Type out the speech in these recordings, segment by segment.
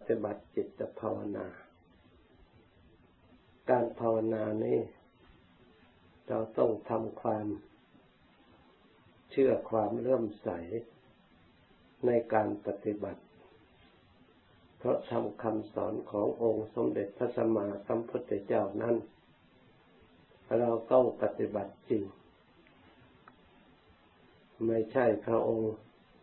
ปฏิบัติจิตภาวนาการภาวนานี้เราต้องทำความเชื่อความเลื่อมใสในการปฏิบัติเพราะทำคำสอนขององค์สมเด็จพระสัมมาสัมพุทธเจ้านั้นเราต้องปฏิบัติจริงไม่ใช่พระองค์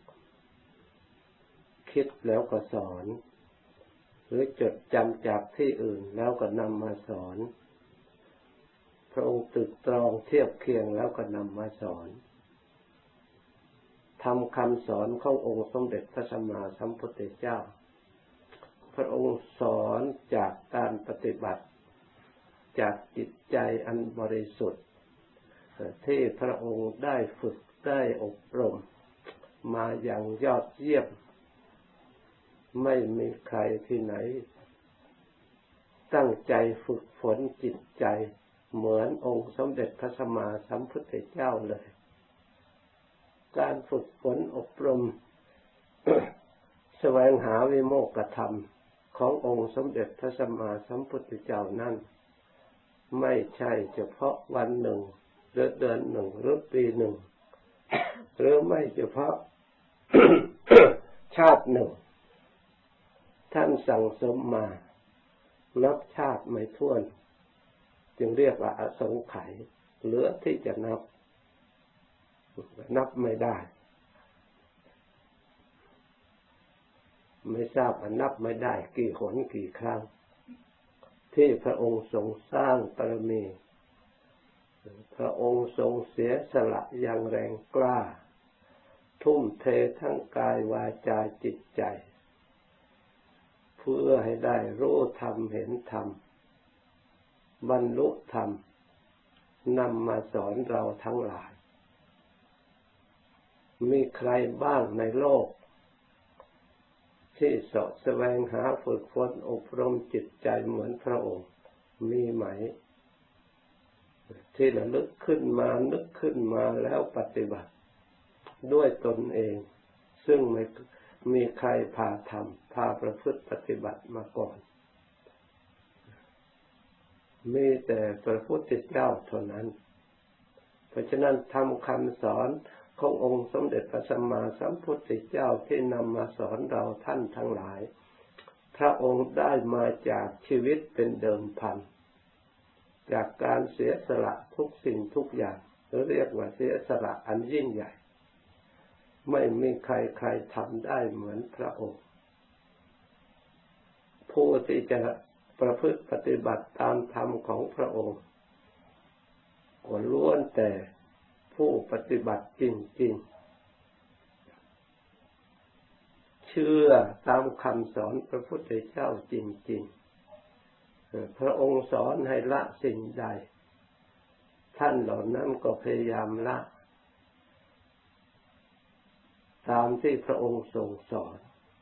คิดแล้วก็สอนหรือจดจำจากที่อื่นแล้วก็นำมาสอนพระองค์ตรึกตรองเทียบเคียงแล้วก็นำมาสอนทำคำสอนขององค์สมเด็จพระสัมมาสัมพุทธเจ้าพระองค์สอนจากการปฏิบัติจากจิตใจอันบริสุทธิ์ที่พระองค์ได้ฝึกได้อบรมมาอย่างยอดเยี่ยมไม่มีใครที่ไหนตั้งใจฝึกฝนจิตใจเหมือนองค์สมเด็จพระสัมมาสัมพุทธเจ้าเลยการฝึกฝนอบรม แสวงหาวิโมกขธรรมขององค์สมเด็จพระสัมมาสัมพุทธเจ้านั้นไม่ใช่เฉพาะวันหนึ่งหรือเดือนหนึ่งหรือปีหนึ่งหรือไม่เฉพาะ ชาติหนึ่งท่านสั่งสมมานับชาติไม่ถ้วนจึงเรียกว่าอสงไขยเหลือที่จะนับไม่ได้ไม่ทราบว่านับไม่ได้กี่หนกี่ครั้งที่พระองค์ทรงสร้างบารมีพระองค์ทรงเสียสละอย่างแรงกล้าทุ่มเททั้งกายวาจาจิตใจเพื่อให้ได้รู้ธรรมเห็นธรรมบรรลุธรรมนำมาสอนเราทั้งหลายมีใครบ้างในโลกที่เสาะแสวงหาฝึกฝนอบรมจิตใจเหมือนพระองค์มีไหมที่ระลึกขึ้นมานึกขึ้นมาแล้วปฏิบัติด้วยตนเองซึ่งไม่มีใครพาทำพาประพฤติปฏิบัติมาก่อนมีแต่พระพุทธเจ้าเท่านั้นเพราะฉะนั้นทำคำสอนขององค์สมเด็จพระสัมมาสัมพุทธเจ้าที่นำมาสอนเราท่านทั้งหลายพระองค์ได้มาจากชีวิตเป็นเดิมพันจากการเสียสละทุกสิ่งทุกอย่างหรือเรียกว่าเสียสละอันยิ่งใหญ่ไม่มีใครทำได้เหมือนพระองค์ผู้ที่จะประพฤติปฏิบัติตามธรรมของพระองค์ก็ล้วนแต่ผู้ปฏิบัติจริงๆเชื่อตามคำสอนพระพุทธเจ้าจริงๆพระองค์สอนให้ละสิ่งใดท่านเหล่านั้นก็พยายามละตามที่พระองค์ทรงสอน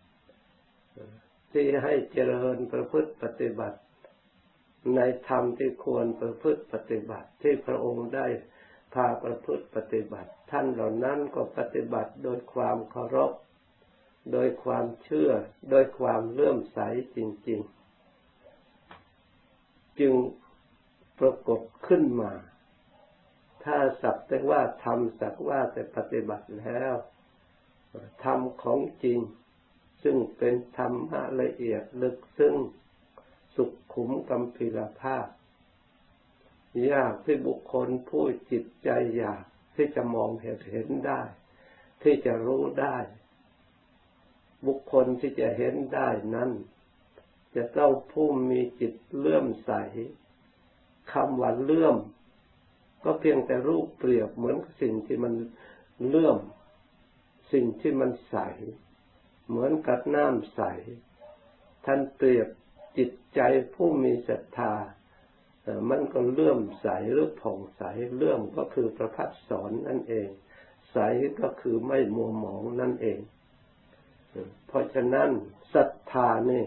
ที่ให้เจริญประพฤติปฏิบัติในธรรมที่ควรประพฤติปฏิบัติที่พระองค์ได้พาประพฤติปฏิบัติท่านเหล่านั้นก็ปฏิบัติโดยความเคารพโดยความเชื่อโดยความเลื่อมใสจริงๆจึงปรากฏขึ้นมาถ้าสักแต่ว่าทำสักว่าแต่ปฏิบัติแล้วธรรมของจริงซึ่งเป็นธรรมะละเอียดลึกซึ้งสุขุมกำพีรภาพยากที่บุคคลผู้จิตใจอยากที่จะมองเห็นได้ที่จะรู้ได้บุคคลที่จะเห็นได้นั้นจะต้องผู้มีจิตเลื่อมใสคำว่าเลื่อมก็เพียงแต่รูปเปรียบเหมือนสิ่งที่มันเลื่อมสิ่งที่มันใสเหมือนกับน้ำใสท่านเปรียบจิตใจผู้มีศรัทธามันก็เลื่อมใสหรือผ่องใสเลื่อมก็คือประภัสสรนั่นเองใสก็คือไม่มัวหมองนั่นเองเพราะฉะนั้นศรัทธานี่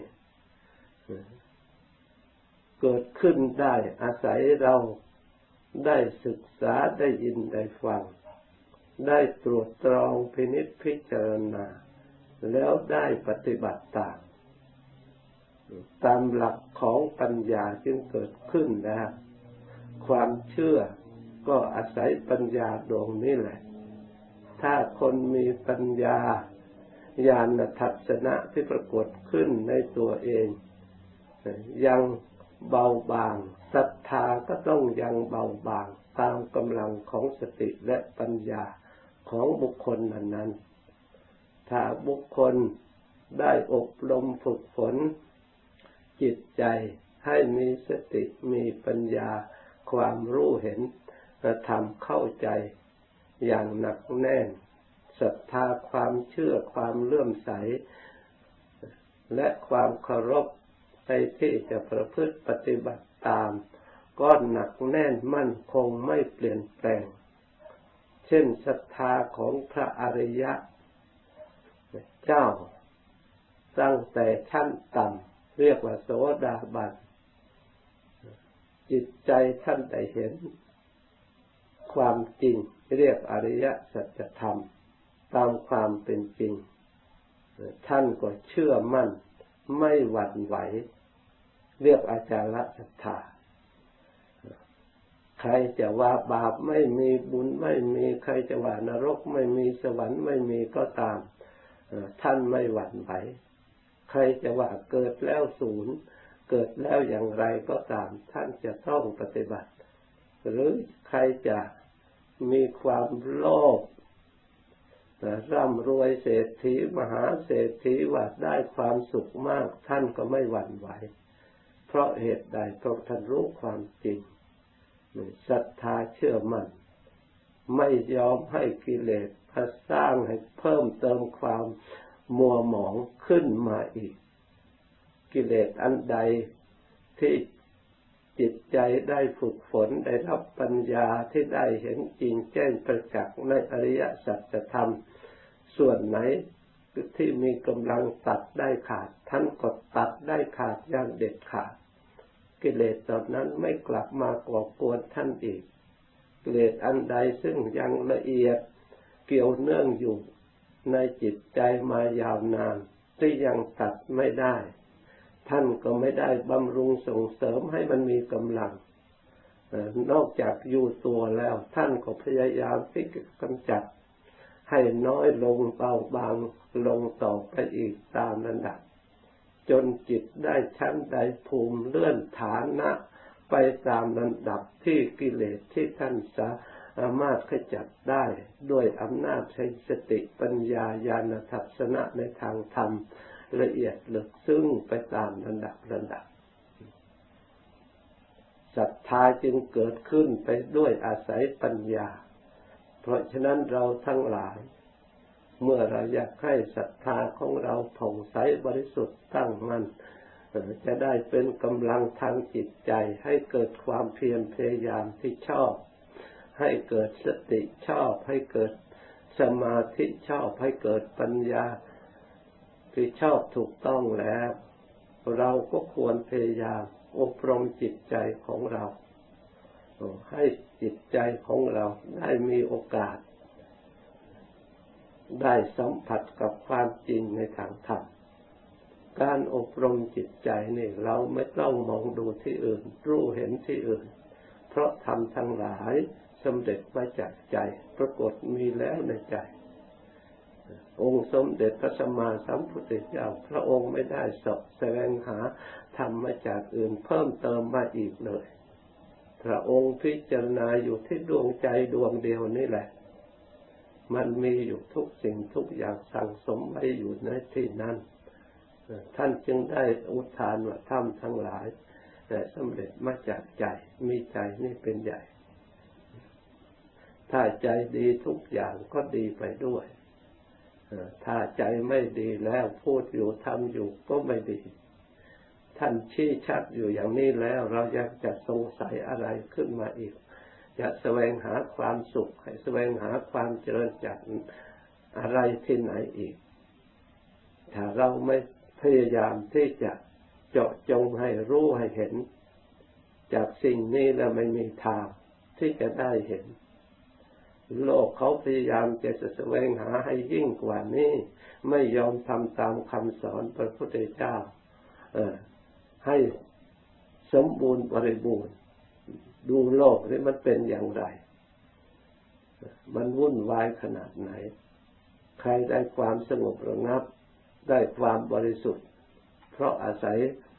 เกิดขึ้นได้อาศัยเราได้ศึกษาได้ยินได้ฟังได้ตรวจตรองพินิจพิจารณาแล้วได้ปฏิบัติตามตามหลักของปัญญาจึงเกิดขึ้นนะความเชื่อก็อาศัยปัญญาดวงนี้แหละถ้าคนมีปัญญาญาณทัศนะที่ปรากฏขึ้นในตัวเองยังเบาบางศรัทธาก็ต้องยังเบาบางตามกำลังของสติและปัญญาของบุคคลนั้นๆถ้าบุคคลได้อบรมฝึกฝนจิตใจให้มีสติมีปัญญาความรู้เห็นธรรมเข้าใจอย่างหนักแน่นศรัทธาความเชื่อความเลื่อมใสและความเคารพในที่จะประพฤติปฏิบัติตามก็หนักแน่นมั่นคงไม่เปลี่ยนแปลงเช่นศรัทธาของพระอริยเจ้าตั้งแต่ชั้นต่ำเรียกว่าโสดาบันจิตใจท่านได้เห็นความจริงเรียกอริยสัจธรรมตามความเป็นจริงท่านก็เชื่อมั่นไม่หวั่นไหวเรียกอาจารย์ศรัทธาใครจะว่าบาปไม่มีบุญไม่มีใครจะว่านรกไม่มีสวรรค์ไม่มีก็ตามท่านไม่หวั่นไหวใครจะว่าเกิดแล้วศูนย์เกิดแล้วอย่างไรก็ตามท่านจะต้องปฏิบัติหรือใครจะมีความโลภร่ำรวยเศรษฐีมหาเศรษฐีว่าได้ความสุขมากท่านก็ไม่หวั่นไหวเพราะเหตุใดเพราะท่านรู้ความจริงศรัทธาเชื่อมั่นไม่ยอมให้กิเลสสร้างให้เพิ่มเติมความมัวหมองขึ้นมาอีกกิเลสอันใดที่จิตใจได้ฝึกฝนได้รับปัญญาที่ได้เห็นจริงแจ้งประจักษ์ในอริยสัจธรรมส่วนไหนที่มีกำลังตัดได้ขาดท่านก็ตัดได้ขาดอย่างเด็ดขาดกิเลสตอนนั้นไม่กลับมาก่อกวนท่านอีกกิเลสอันใดซึ่งยังละเอียดเกี่ยวเนื่องอยู่ในจิตใจมายาวนานที่ยังตัดไม่ได้ท่านก็ไม่ได้บำรุงส่งเสริมให้มันมีกำลังนอกจากอยู่ตัวแล้วท่านก็พยายามที่จะกำจัดให้น้อยลงเบาบางลงต่อไปอีกตามลำดับจนจิตได้ชั้นใดภูมิเลื่อนฐานะไปตามลำดับที่กิเลสที่ท่านสามารถขจัดได้ด้วยอำนาจแห่งสติปัญญาญาณทัศนะในทางธรรมละเอียดลึกซึ้งไปตามลำดับศรัทธาจึงเกิดขึ้นไปด้วยอาศัยปัญญาเพราะฉะนั้นเราทั้งหลายเมื่อเราอยากให้ศรัทธาของเราผ่องใสบริสุทธิ์ตั้งมั่นจะได้เป็นกำลังทางจิตใจให้เกิดความเพียรพยายามที่ชอบให้เกิดสติชอบให้เกิดสมาธิชอบให้เกิดปัญญาที่ชอบถูกต้องแล้วเราก็ควรพยายามอบรมจิตใจของเราให้จิตใจของเราได้มีโอกาสได้สัมผัสกับความจริงในทางธรรมการอบรมจิตใจนี่เราไม่ต้องมองดูที่อื่นรู้เห็นที่อื่นเพราะธรรมทั้งหลายสำเร็จมาจากใจปรากฏมีแล้วในใจองค์สมเด็จพระสัมมาสัมพุทธเจ้าพระองค์ไม่ได้สอบแสวงหาธรรมมาจากอื่นเพิ่มเติมมาอีกเลยพระองค์พิจารณาอยู่ที่ดวงใจดวงเดียวนี่แหละมันมีอยู่ทุกสิ่งทุกอย่างสั่งสมไว้อยู่ในที่นั้นท่านจึงได้อุทานว่าธรรมทั้งหลายแต่สำเร็จมาจากใจมีใจนี่เป็นใหญ่ถ้าใจดีทุกอย่างก็ดีไปด้วยถ้าใจไม่ดีแล้วพูดอยู่ทำอยู่ก็ไม่ดีท่านชี้ชัดอยู่อย่างนี้แล้วเราอยากจะสงสัยอะไรขึ้นมาอีกจะแสวงหาความสุขให้แสวงหาความเจริญจากอะไรที่ไหนอีกถ้าเราไม่พยายามที่จะเจาะจงให้รู้ให้เห็นจากสิ่งนี้แล้วไม่มีทางที่จะได้เห็นโลกเขาพยายามจะแสวงหาให้ยิ่งกว่านี้ไม่ยอมทำตามคำสอนพระพุทธเจ้าให้สมบูรณ์บริบูรณ์ดูโลกนี้มันเป็นอย่างไรมันวุ่นวายขนาดไหนใครได้ความสงบระงับได้ความบริสุทธิ์เพราะอาศัย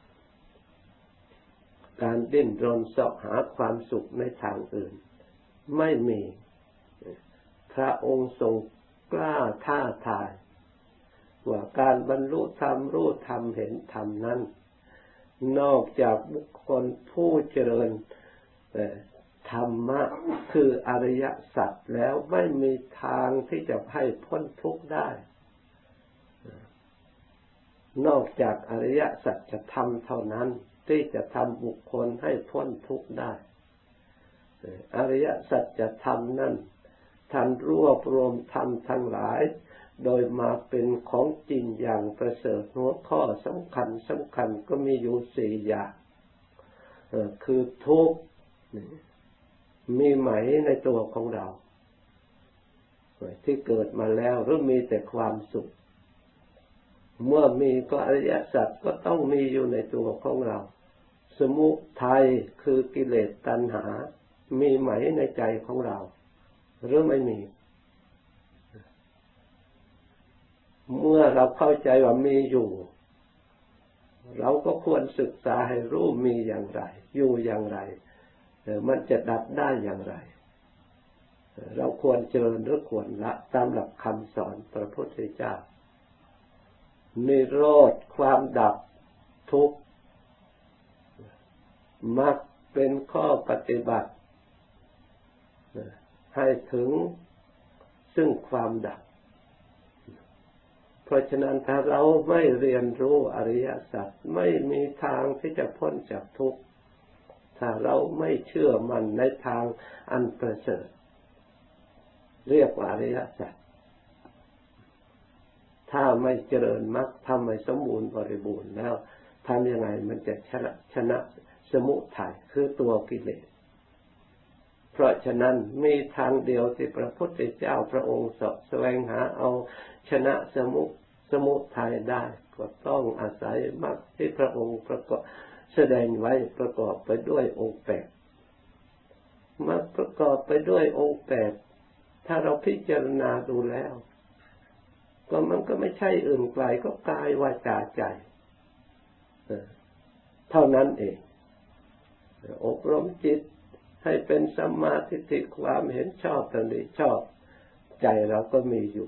การดิ้นรนเสาะหาความสุขในทางอื่นไม่มีพระองค์ทรงกล้าท้าทายว่าการบรรลุธรรมรู้ธรรมเห็นธรรมนั้นนอกจากบุคคลผู้เจริญธรรมะคืออริยสัจแล้วไม่มีทางที่จะให้พ้นทุกข์ได้นอกจากอริยสัจธรรมเท่านั้นที่จะทำบุคคลให้พ้นทุกข์ได้อริยสัจธรรมนั้นท่านรวบรวมธรรมทั้งหลายโดยมาเป็นของจริงอย่างประเสริฐหัวข้อสำคัญก็มีอยู่สี่อย่างคือทุกข์มีไหมในตัวของเราที่เกิดมาแล้วหรือมีแต่ความสุขเมื่อมีก็อริยสัจก็ต้องมีอยู่ในตัวของเราสมุทัยคือกิเลสตัณหามีไหมในใจของเราหรือไม่มีเมื่อเราเข้าใจว่ามีอยู่เราก็ควรศึกษาให้รู้มีอย่างไรอยู่อย่างไรมันจะดับได้อย่างไรเราควรเจริญหรือควรละตามหลักคำสอนพระพุทธเจ้านิโรธความดับทุกข์มักเป็นข้อปฏิบัติให้ถึงซึ่งความดับเพราะฉะนั้นถ้าเราไม่เรียนรู้อริยสัจไม่มีทางที่จะพ้นจากทุกข์ถ้าเราไม่เชื่อมั่นในทางอันประเสริฐเรียกว่าอริยสัจถ้าไม่เจริญมรรคทำให้สมบูรณ์บริบูรณ์แล้วทำยังไงมันจะชนะสมุทัยคือตัวกิเลสเพราะฉะนั้นมีทางเดียวที่พระพุทธเจ้าพระองค์แสวงหาเอาชนะสมุทัยได้ก็ต้องอาศัยมรรคที่พระองค์ประกอบแสดงไว้ประกอบไปด้วยองค์8มรรคประกอบไปด้วยองค์8ถ้าเราพิจารณาดูแล้วก็มันก็ไม่ใช่อื่นไกลก็กายวาจาใจเท่านั้นเองอบรมจิตให้เป็นสัมมาทิฏฐิความเห็นชอบตรงนี้ชอบใจเราก็มีอยู่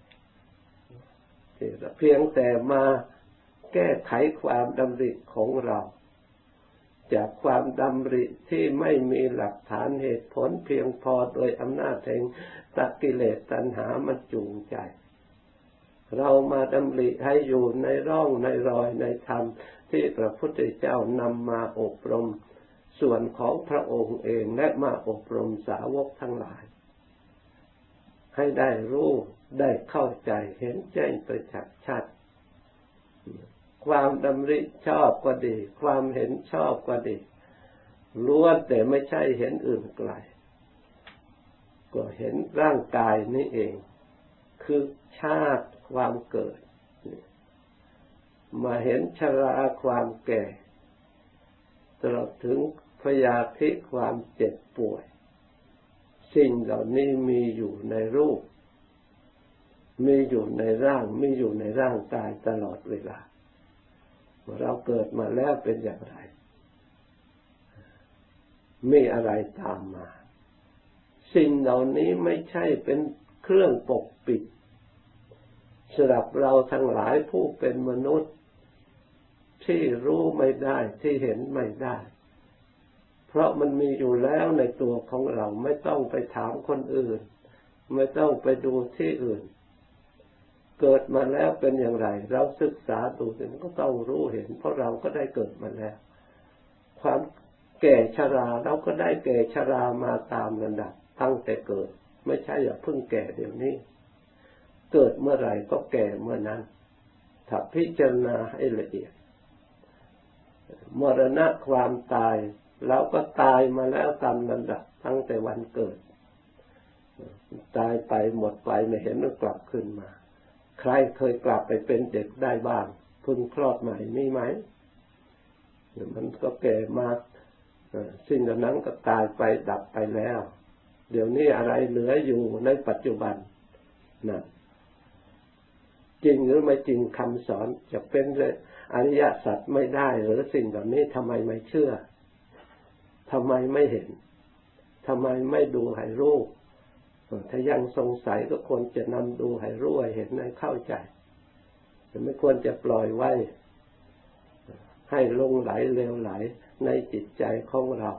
เพียงแต่มาแก้ไขความดำริของเราจากความดำริที่ไม่มีหลักฐานเหตุผลเพียงพอโดยอำนาจแห่งกิเลสตัณหามันจูงใจเรามาดำริให้อยู่ในร่องในรอยในธรรมที่พระพุทธเจ้านำมาอบรมส่วนของพระองค์เองและมาอบรมสาวกทั้งหลายให้ได้รู้ได้เข้าใจเห็นแจ้งประจักษ์ชัดความดำริชอบก็ดีความเห็นชอบก็ดีล้วนแต่ไม่ใช่เห็นอื่นไกลก็เห็นร่างกายนี้เองคือชาติความเกิดมาเห็นชราความแก่ตลอดถึงพยาธิความเจ็บป่วยสิ่งเหล่านี้มีอยู่ในรูปมีอยู่ในร่างมีอยู่ในร่างกายตลอดเวลาเราเกิดมาแล้วเป็นอย่างไรมีอะไรตามมาสิ่งเหล่านี้ไม่ใช่เป็นเครื่องปกปิดสำหรับเราทั้งหลายผู้เป็นมนุษย์ที่รู้ไม่ได้ที่เห็นไม่ได้เพราะมันมีอยู่แล้วในตัวของเราไม่ต้องไปถามคนอื่นไม่ต้องไปดูที่อื่นเกิดมาแล้วเป็นอย่างไรเราศึกษาดูมันก็ต้องรู้เห็นเพราะเราก็ได้เกิดมาแล้วความแก่ชราเราก็ได้แก่ชรามาตามลำดับตั้งแต่เกิดไม่ใช่อย่าเพิ่งแก่เดี๋ยวนี้เกิดเมื่อไหร่ก็แก่เมื่อนั้นถ้าพิจารณาให้ละเอียดมรณะความตายเราก็ตายมาแล้วตามลำดับตั้งแต่วันเกิดตายไปหมดไปไม่เห็นมันกลับขึ้นมาใครเคยกลับไปเป็นเด็กได้บ้างเพิ่งคลอดใหม่มีไหมมันก็แก่มาสิ่งเหล่านั้นก็ตายไปดับไปแล้วเดี๋ยวนี้อะไรเหลืออยู่ในปัจจุบันนะจริงหรือไม่จริงคำสอนจะเป็นอริยสัจไม่ได้หรือสิ่งเหล่านี้ทำไมไม่เชื่อทำไมไม่เห็นทำไมไม่ดูให้รู้ถ้ายังสงสัยก็ควรจะนำดูให้รู้ให้เห็นให้เข้าใจไม่ควรจะปล่อยไว้ให้ลงไหลเลวไหลในจิตใจของเรา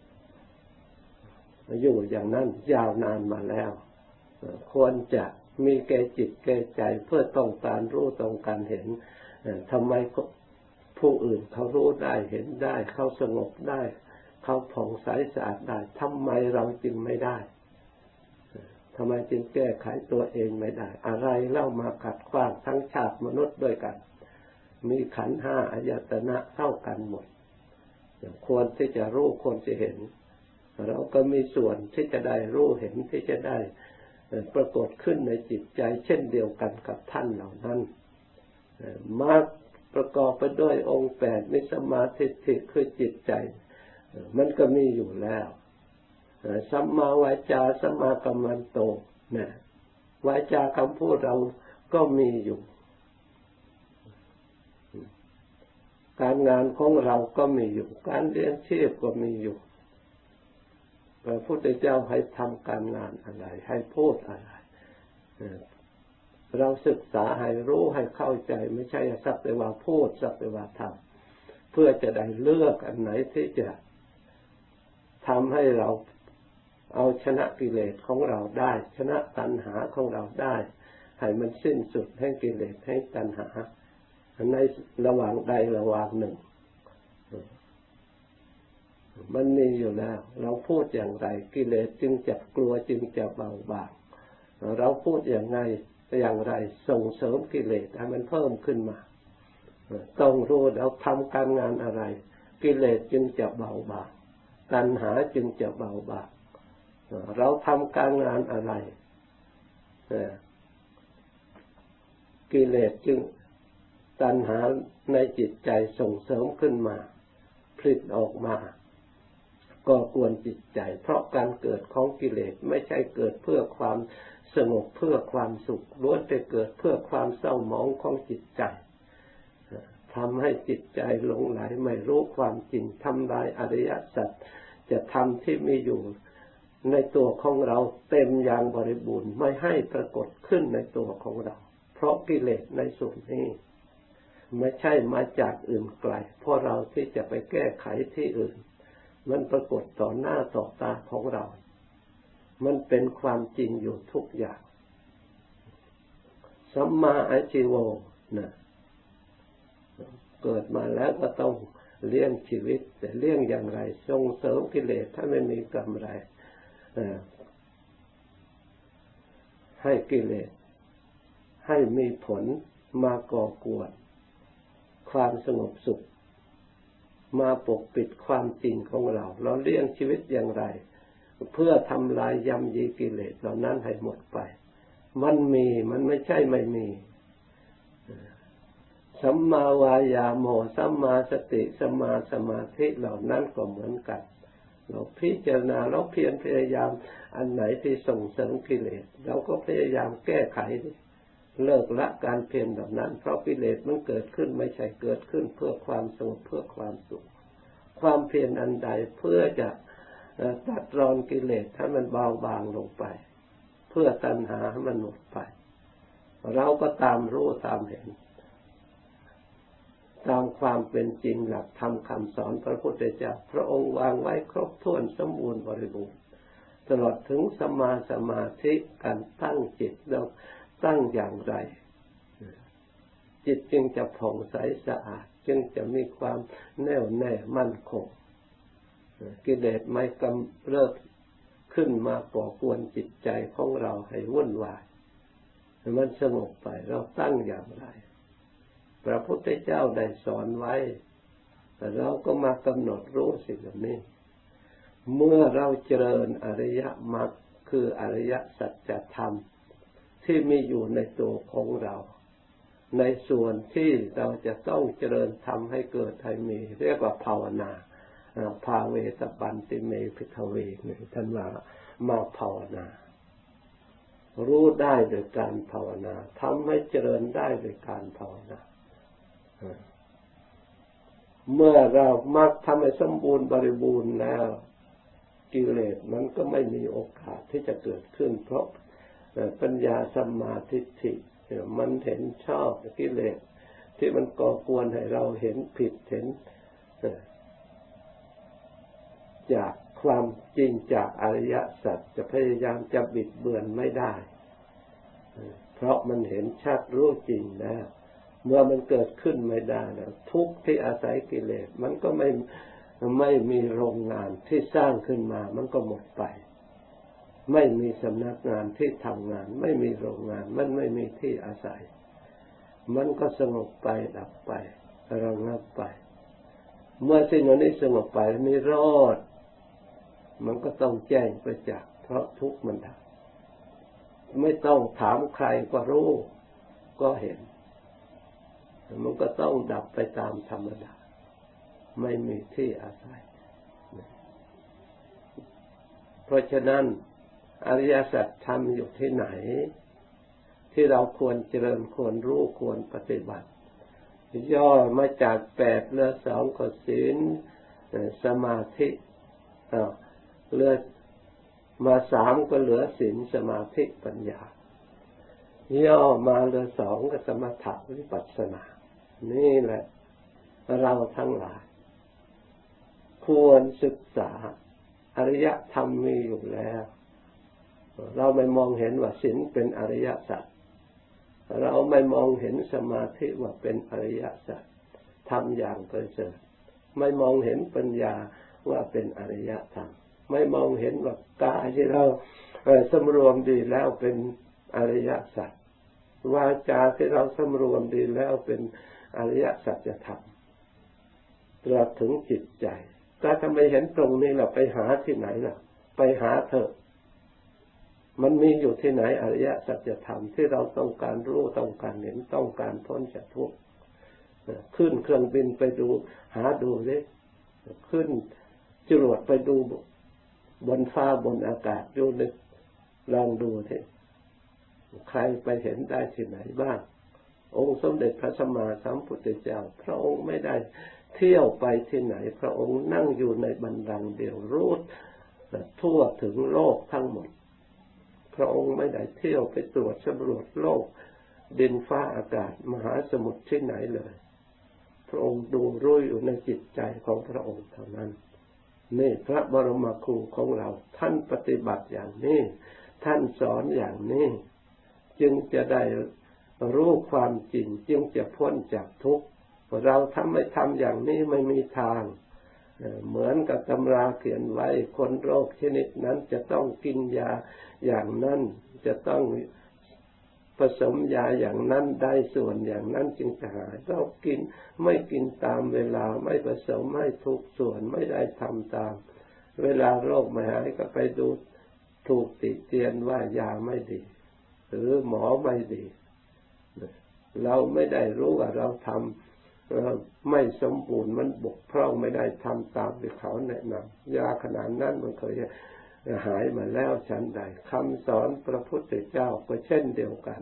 อยู่อย่างนั้นยาวนานมาแล้วควรจะมีแก่จิตแก่ใจเพื่อต้องการรู้ต้องการเห็นทำไมผู้อื่นเขารู้ได้เห็นได้เขาสงบได้เขาผ่องใสสะอาดได้ทำไมเราจึงไม่ได้ทำไมจึงแก้ไขตัวเองไม่ได้อะไรเล่ามาขัดขวางทั้งชาติมนุษย์ด้วยกันมีขันธ์ห้าอายตนะเท่ากันหมดควรที่จะรู้ควรจะเห็นเราก็มีส่วนที่จะได้รู้เห็นที่จะได้ปรากฏขึ้นในจิตใจเช่นเดียวกันกับท่านเหล่านั้นมาประกอบไปด้วยองค์แปดมีสมาธิคือจิตใจมันก็มีอยู่แล้วสัมมาวาจาสัมมากัมมันโตนะวาจาคำพูดเราก็มีอยู่การงานของเราก็มีอยู่การเลี้ยงชีพก็มีอยู่พระพุทธเจ้าให้ทำการงานอะไรให้พูดอะไรเราศึกษาให้รู้ให้เข้าใจไม่ใช่สักแต่ว่าพูดสักแต่ว่าทำเพื่อจะได้เลือกอันไหนที่จะทำให้เราเอาชนะกิเลสของเราได้ชนะตัณหาของเราได้ให้มันสิ้นสุดให้กิเลสให้ตัณหาในระหว่างใดระหว่างหนึ่งมันมีอยู่แล้วเราพูดอย่างไรกิเลสจึงจะกลัวจึงจะเบาบางเราพูดอย่างไรส่งเสริมกิเลสให้มันเพิ่มขึ้นมาต้องรู้เราทำการงานอะไรกิเลสจึงจะเบาบางตัณหาจึงจะเบาบางเราทำการงานอะไรกิเลสจึงตัณหาในจิตใจส่งเสริมขึ้นมาผลิตออกมาก่อกวนจิตใจเพราะการเกิดของกิเลสไม่ใช่เกิดเพื่อความสงบเพื่อความสุขล้วนแต่เกิดเพื่อความเศร้าหมองของจิตใจทำให้จิตใจหลงไหลไม่รู้ความจริงทำลายอริยสัจจะทำที่มีอยู่ในตัวของเราเต็มอย่างบริบูรณ์ไม่ให้ปรากฏขึ้นในตัวของเราเพราะกิเลสในส่วนนี้ไม่ใช่มาจากอื่นไกลเพราะเราที่จะไปแก้ไขที่อื่นมันปรากฏต่อหน้าต่อตาของเรามันเป็นความจริงอยู่ทุกอย่างสัมมาอาชีโวนะเกิดมาแล้วก็ต้องเลี้ยงชีวิตแต่เลี้ยงอย่างไรส่งเสริมกิเลสถ้าไม่มีกำไรให้กิเลสให้มีผลมาก่อกวนความสงบสุขมาปกปิดความจริงของเราเลี้ยงชีวิตอย่างไรเพื่อทำลายย่ำยีกิเลสเหล่านั้นให้หมดไปมันไม่ใช่ไม่มีสัมมาวายาโมสัมมาสติสัมมาสมาธิเหล่านั้นก็เหมือนกันเราพิจารณาเราเพียรพยายามอันไหนที่ส่งเสริมกิเลสเราก็พยายามแก้ไขเลิกละการเพียรแบบนั้นเพราะกิเลสมันเกิดขึ้นไม่ใช่เกิดขึ้นเพื่อความสงบเพื่อความสุขความเพียรอันใดเพื่อจะตัดรอนกิเลสให้มันเบาบางลงไปเพื่อตัณหาให้มันหมดไปเราก็ตามรู้ตามเห็นตามความเป็นจริงหลักธรรมคำสอนพระพุทธเจ้าพระองค์วางไว้ครบถ้วนสมบูรณ์บริบูรณ์ตลอดถึงสัมมาสมาธิการตั้งจิตแล้วตั้งอย่างไรจิตจึงจะผ่องใสสะอาดจึงจะมีความแน่วแน่มั่นคงกิเลสไม่กำเริบขึ้นมาก่อกวนจิตใจของเราให้วุ่นวายมันสงบไปเราตั้งอย่างไรพระพุทธเจ้าได้สอนไว้เราก็มากำหนดรู้สิ่งเหล่านี้เมื่อเราเจริญอริยมรรคคืออริยสัจธรรมที่มีอยู่ในตัวของเราในส่วนที่เราจะต้องเจริญทำให้เกิดให้มีเรียกว่าภาวนาภาเวตปันติเมภิกขเวนี่ท่านว่ามาภาวนารู้ได้โดยการภาวนาทำให้เจริญได้โดยการภาวนาเมื่อเรามักทำให้สมบูรณ์บริบูรณ์แล้วกิเลสมันก็ไม่มีโอกาสที่จะเกิดขึ้นเพราะปัญญาสัมมาทิฏฐิมันเห็นชอบกิเลสที่มันก่อกวนให้เราเห็นผิดเห็นจากความจริงจากอริยสัจจะพยายามจะบิดเบือนไม่ได้เพราะมันเห็นชัดรู้จริงแล้วเมื่อมันเกิดขึ้นไม่ได้แล้วทุกข์ที่อาศัยกิเลสมันก็ไม่มีโรงงานที่สร้างขึ้นมามันก็หมดไปไม่มีสำนักงานที่ทำงานไม่มีโรงงานมันไม่มีที่อาศัยมันก็สงบไปดับไประงับไปเมื่อสิ่งนี้สงบไปนิโรธมันก็ต้องแจ้งประจักษ์เพราะทุกข์มันดับไม่ต้องถามใครก็รู้ก็เห็นมันก็ต้องดับไปตามธรรมดาไม่มีที่อาศัยเพราะฉะนั้นอริยสัจธรรมอยู่ที่ไหนที่เราควรเจริญควรรู้ควรปฏิบัติย่อมาจาก8เหลือ2ก็ศีลสมาธิเหลือมา3ก็เหลือศีลสมาธิปัญญาย่อมาเหลือ2ก็สมถะวิปัสสนานี่แหละเราทั้งหลายควรศึกษาอริยธรรมมีอยู่แล้วเราไม่มองเห็นว่าศีลเป็นอริยสัจเราไม่มองเห็นสมาธิว่าเป็นอริยสัจทำอย่างประเสริฐไม่มองเห็นปัญญาว่าเป็นอริยธรรมไม่มองเห็นว่ากายที่เราสำรวมดีแล้วเป็นอริยสัจวาจาที่เราสำรวมดีแล้วเป็นอริยสัจธรรมตราบถึงจิตใจถ้าไม่เห็นตรงนี้เราไปหาที่ไหนล่ะไปหาเถอะมันมีอยู่ที่ไหนอริยสัจธรรมที่เราต้องการรู้ต้องการเห็นต้องการพ้นจากทุกข์ขึ้นเครื่องบินไปดูหาดูสิขึ้นจรวดไปดูบนฟ้าบนอากาศดูนึกลองดูสิใครไปเห็นได้ที่ไหนบ้างองค์สมเด็จพระสัมมาสัมพุทธเจ้าพระองค์ไม่ได้เที่ยวไปที่ไหนพระองค์นั่งอยู่ในบัลลังก์เดียวรู้ทั่วถึงโลกทั้งหมดพระองค์ไม่ได้เที่ยวไปตรวจสำรวจโลกดินฟ้าอากาศมหาสมุทรที่ไหนเลยพระองค์ดูรู้อยู่ในจิตใจของพระองค์เท่านั้นนี่พระบรมครูของเราท่านปฏิบัติอย่างนี้ท่านสอนอย่างนี้จึงจะได้รู้ความจริงจึงจะพ้นจากทุกข์เราถ้าไม่ทำอย่างนี้ไม่มีทางเหมือนกับตำราเขียนไว้คนโรคชนิดนั้นจะต้องกินยาอย่างนั้นจะต้องผสมยาอย่างนั้นได้ส่วนอย่างนั้นจึงจะหายเรากินไม่กินตามเวลาไม่ผสมให้ทุกส่วนไม่ได้ทำตามเวลาโรคไม่หายก็ไปดูถูกติเตียนว่ายาไม่ดีหรือหมอไม่ดีเราไม่ได้รู้ว่าเราทำไม่สมบูรณ์มันบกพร่องไม่ได้ทำตามที่เขาแนะนำยาขนาดนั้นมันเคยหายมาแล้วชั้นใดคำสอนพระพุทธเจ้าก็เช่นเดียวกัน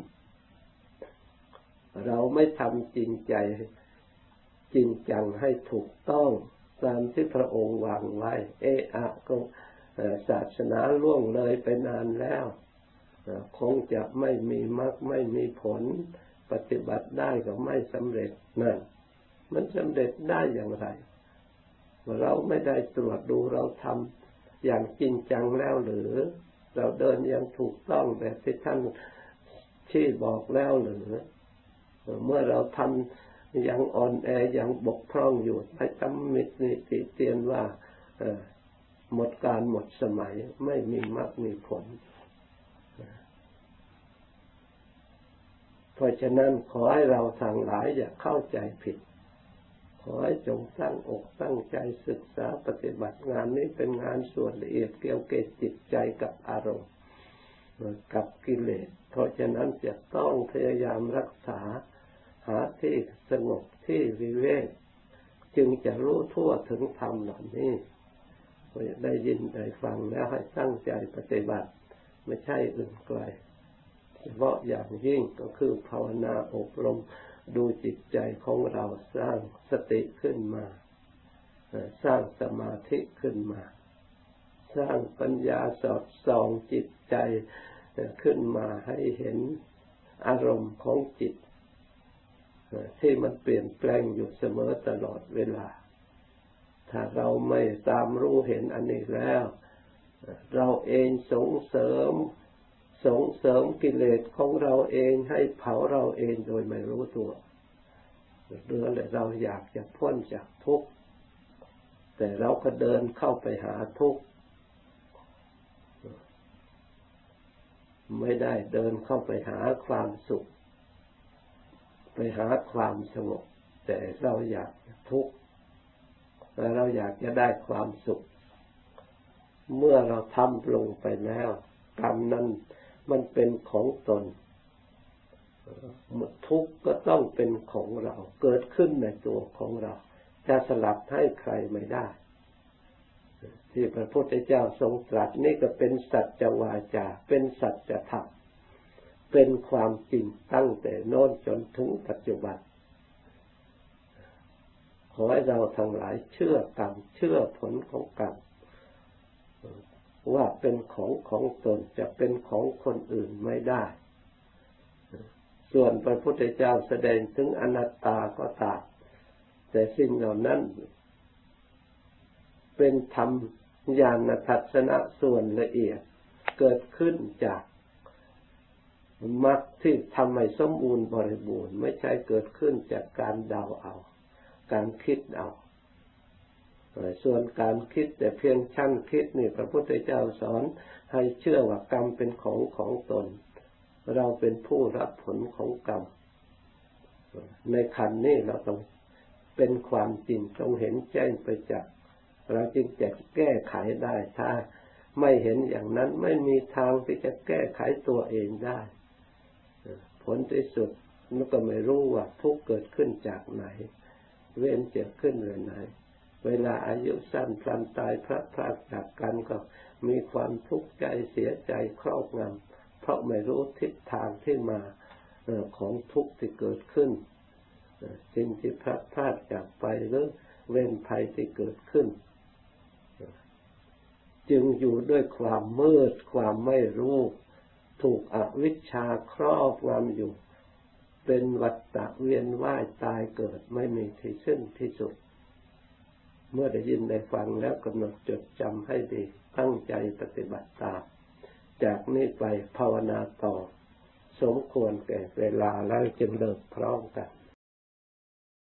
เราไม่ทำจริงใจจริงจังให้ถูกต้องตามที่พระองค์วางไว้ก็ศาสนาล่วงเลยไปนานแล้วคงจะไม่มีมรรคไม่มีผลปฏิบัติได้ก็ไม่สำเร็จนั่นมันสำเร็จได้อย่างไรเราไม่ได้ตรวจดูเราทำอย่างจริงจังแล้วหรือเราเดินอย่างถูกต้องแบบที่ท่านชี้บอกแล้วหรือเมื่อเราทำอย่างอ่อนแออย่างบกพร่องอยู่ไปตำหนิติเตียนว่าหมดการหมดสมัยไม่มีมรรคมีผลเพราะฉะนั้นขอให้เราทั้งหลายอย่าเข้าใจผิดขอให้จงตั้งอกตั้งใจศึกษาปฏิบัติงานนี้เป็นงานส่วนละเอียดเกี่ยวกับจิตใจกับอารมณ์กับกิเลสเพราะฉะนั้นจะต้องพยายามรักษาหาที่สงบที่วิเวกจึงจะรู้ทั่วถึงธรรมเหล่านี้ได้ยินได้ฟังแล้วให้ตั้งใจปฏิบัติไม่ใช่อื่นไกลเฉพาะอย่างยิ่งก็คือภาวนาอบรมดูจิตใจของเราสร้างสติขึ้นมาสร้างสมาธิขึ้นมาสร้างปัญญาสอดส่องจิตใจขึ้นมาให้เห็นอารมณ์ของจิตที่มันเปลี่ยนแปลงอยู่เสมอตลอดเวลาถ้าเราไม่ตามรู้เห็นอันนี้แล้วเราเองส่งเสริมกิเลสของเราเองให้เผาเราเองโดยไม่รู้ตัวเดือดเราอยากจะพ้นจากทุกข์แต่เราก็เดินเข้าไปหาทุกข์ไม่ได้เดินเข้าไปหาความสุขไปหาความสงบแต่เราอยากทุกข์และเราอยากจะได้ความสุขเมื่อเราทำลงไปแล้วกรรมนั้นมันเป็นของตนทุกข์ก็ต้องเป็นของเราเกิดขึ้นในตัวของเราจะสลับให้ใครไม่ได้ที่พระพุทธเจ้าทรงตรัสนี่ก็เป็นสัจวาจาเป็นสัจธรรมเป็นความจริงตั้งแต่โน้นจนถึงปัจจุบันขอให้เราทั้งหลายเชื่อกรรมเชื่อผลของกรรมว่าเป็นของตนจะเป็นของคนอื่นไม่ได้ส่วนพระพุทธเจ้าแสดงถึงอนัตตาก็ตามแต่สิ่งเหล่านั้นเป็นธรรมญาณทัศนะส่วนละเอียดเกิดขึ้นจากมรรคที่ทำให้สมบูรณ์บริบูรณ์ไม่ใช่เกิดขึ้นจากการเดาเอาการคิดเอาส่วนการคิดแต่เพียงชั้นคิดนี่พระพุทธเจ้าสอนให้เชื่อว่ากรรมเป็นของตนเราเป็นผู้รับผลของกรรมในขันธ์นี้เราต้องเป็นความจริงต้องเห็นแจ้งไปจากเราจึงจะแก้ไขได้ถ้าไม่เห็นอย่างนั้นไม่มีทางที่จะแก้ไขตัวเองได้ผลที่สุดมันก็ไม่รู้ว่าทุกข์เกิดขึ้นจากไหนเว้นเกิดขึ้นเลยไหนเวลาอายุสั้นพลันตายพลัดพรากจากกันก็มีความทุกข์ใจเสียใจครอบงำเพราะไม่รู้ทิศทางที่มาของทุกข์ที่เกิดขึ้นสิ่งที่พลัดพรากจากไปหรือเว้นภัยที่เกิดขึ้นจึงอยู่ด้วยความมืดความไม่รู้ถูกอวิชชาครอบงำอยู่เป็นวัฏฏะเวียนว่ายตายเกิดไม่มีที่สิ้นที่สุดเมื่อได้ยินได้ฟังแล้วกำหนดจดจำให้ดีตั้งใจปฏิบัติตามจากนี้ไปภาวนาต่อสมควรแก่เวลาแล้วจึงเลิกพร้อมกัน